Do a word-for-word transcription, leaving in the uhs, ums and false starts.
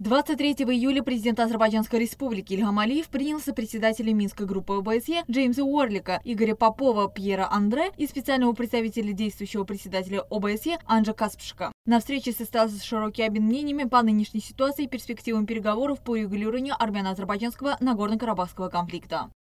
двадцать третьего июля президент Азербайджанской республики Ильхам Алиев принял сопредседателей Минской группы ОБСЕ Джеймса Уорлика, Игоря Попова, Пьера Андре и специального представителя действующего председателя ОБСЕ Анджа Каспшика. На встрече состоялся широкий обмен мнениями по нынешней ситуации и перспективам переговоров по регулированию армяно-азербайджанского Нагорно-Карабахского конфликта.